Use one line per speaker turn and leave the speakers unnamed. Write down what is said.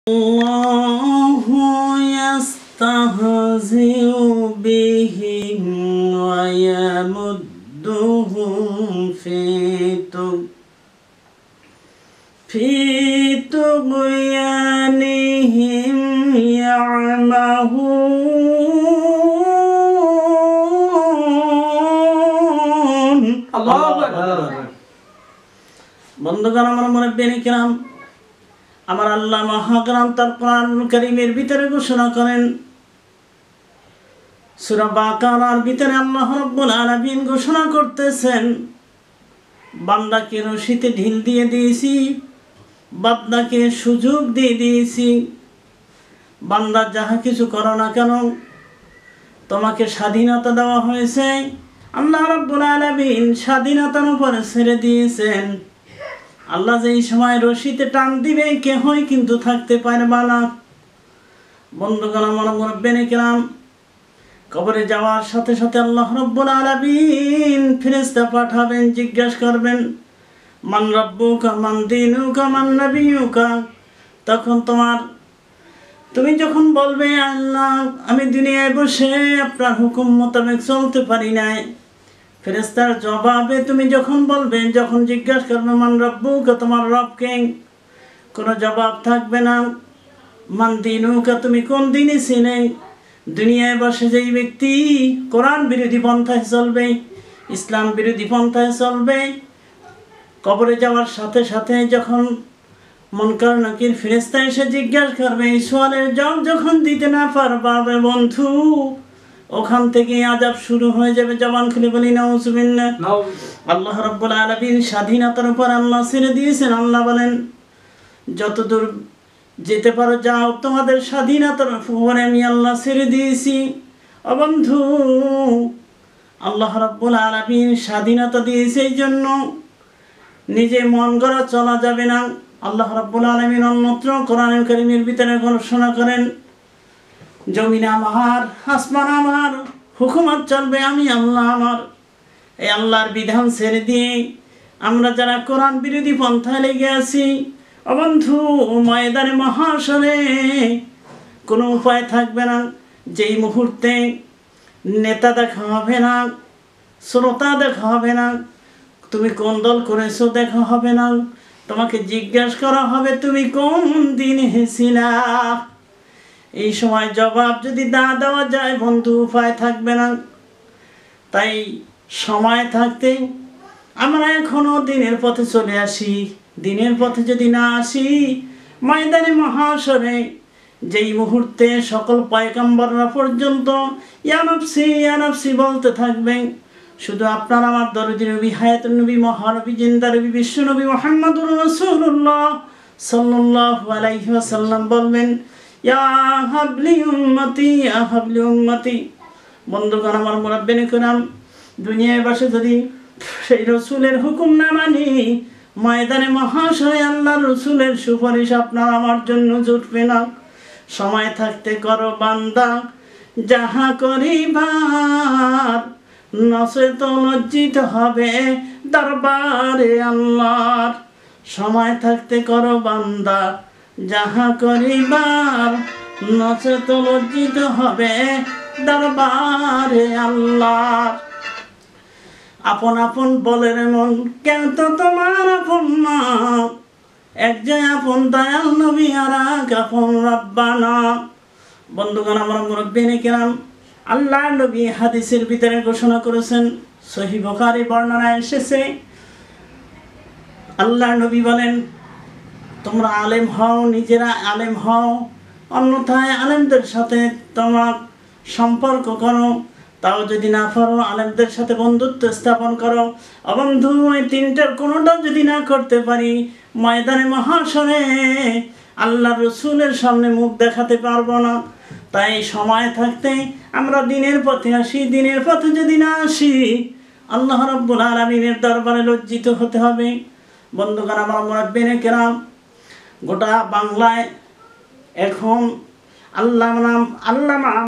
الله يستهزئ بهم ويمدهم في طغيانهم يعمهون الله أكبر বন্ধুগণ আমার মুরব্বিয়ানি কিরাম আমার আল্লাহ মহাগ্রাম তার কোরআনুল কারীমের ভিতরে ঘোষণা করেন সূরা বাকারার ভিতরে আল্লাহ রাব্বুল আলামিন ঘোষণা করতেছেন বান্দাকে রশিতে ঢিল দিয়ে দিয়েছি বান্দাকে সুযোগ দিয়ে দিয়েছি বান্দা যাহা কিছু করো না কেন তোমাকে স্বাধীনতা দেওয়া হয়েছে আল্লাহ রাব্বুল আলামিন স্বাধীনতার উপর ছেড়ে দিয়েছেন আল্লাহ যেই সময় রশিতে টান দিবে কেহই কিন্তু থাকতে পারবে না বন্ধুগণ আমার মুরব্বিয়ানি কিরাম কবরে যাওয়ার সাথে সাথে আল্লাহ রাব্বুল আলামিন ফেরেশতা পাঠাবেন জিজ্ঞাসা করবেন মান রাব্বুকা মান দীনুকা মান নাবিয়ুকা তখন তুমি যখন বলবে আল্লাহ আমি দুনিয়ায় বসে আপনার হুকুম মোতাবেক চলতে পারি নাই ফেরেশতার জবাবে তুমি যখন বলবে যখন জিজ্ঞাসা করবে মান রাব্বুকা তোমার রব কে কোনো জবাব থাকবে না মান দীনুকা তুমি কোন দিনে ছিলে দুনিয়ায় বসে যেই ব্যক্তি কোরআন বিরোধী পন্থায় চলবে ইসলাম বিরোধী পন্থায় চলবে কবরে যাওয়ার সাথে সাথে যখন মুনকার নাকির ফেরেশতা এসে জিজ্ঞাসা করবে এই সওয়ালের জবাব যখন দিতে না পারবে বন্ধু ওখান থেকে আযাব শুরু হয়ে যাবে জবান খুলে বলি নাউজুবিল্লাহ আল্লাহ রাব্বুল আলামিন স্বাধীনতার উপর আল্লাহ ছেড়ে দিয়েছেন আল্লাহ বলেন যতদূর যেতে পারো যাও তোমাদের স্বাধীনতার উপরে আমি আল্লাহ ছেড়ে দিয়েছি ও বন্ধু আল্লাহ রাব্বুল আলামিন স্বাধীনতা দিয়েছে এই জন্য নিজে মন গড়া চলা যাবে না আল্লাহ রাব্বুল আলামিন অন্যত্র কোরআনুল কারীমের ভিতরে ঘোষণা করেন জমিন আমার আসমান আমার হুকুমত চলবে আমি আল্লাহ আমার এই আল্লাহর বিধান ছেড়ে দিয়ে আমরা যারা কোরআন বিরোধী পন্থায় লেগে আছি ও বন্ধু ময়দানে মহাশরে কোনো উপায় থাকবে না যেই মুহূর্তে নেতা দেখা হবে না শ্রোতা দেখা হবে না তুমি কোন দল করেছো দেখা হবে না তোমাকে জিজ্ঞাসা করা হবে তুমি কোন দিন হেসিলা এই সময় জবাব যদি না দেওয়া যায় বন্ধু উপায় থাকবে না তাই সময় থাকতে আমরা এখনো দিনের পথে চলে আসি দিনের পথে যদি না আসি ময়দানে মহাশরে যেই মুহূর্তে সকল পয়গম্বররা পর্যন্ত ইয়া নফসি বলতে থাকবেন শুধু আপনার আমার দরদি নবী হায়াতুন নবী মহানবী জিন্দা নবী বিশ্ব নবী মুহাম্মদুর রাসূলুল্লাহ সাল্লাল্লাহু আলাইহি ওয়াসাল্লাম বলবেন ইয়া হাবলি উম্মতি বন্ধুগণ আমার মুরব্বিয়ানি কিরাম দুনিয়ায় বসে যদি সেই রাসূলের হুকুম না মানি ময়দানে মহাশরে আল্লাহর রাসূলের সুপারিশ আপনার আমার জন্য জুটবে না সময় থাকতে করো বান্দা যাহা করিবার নচেত লজ্জিত হবে দরবারে আল্লাহর সময় থাকতে করো বান্দা যাহা করিবার নচেত লজ্জিত হবে দরবারে আল্লাহর আপন আপন বলেন মন কেন তো তোমার আপন না এক যে আপন দয়াল নবী আর এক আপন রব্বানা বন্ধুগণ আমার মুরব্বিয়ানি কিরাম আল্লাহ নবী হাদিসের ভিতরে ঘোষণা করেছেন সহিহ বুখারী বর্ণনায় এসেছে আল্লাহ নবী বলেন তোমরা আলেম হও নিজেরা আলেম হও অন্যথায় আলেমদের সাথে তোমার সম্পর্ক করো তাও যদি না পারো আলেমদের সাথে বন্ধুত্ব স্থাপন করো অবন্ধু এই তিনটার কোনোটাও যদি না করতে পারি ময়দানে মহাশরে আল্লাহ রসুলের সামনে মুখ দেখাতে পারবো না তাই সময় থাকতে আমরা দিনের পথে আসি দিনের পথে যদি না আসি আল্লাহ রাব্বুল আলামিনের দরবারে লজ্জিত হতে হবে বন্ধুগণ আমার মুরব্বিয়ানি কিরাম গোটা বাংলায় এখন আল্লাহ নাম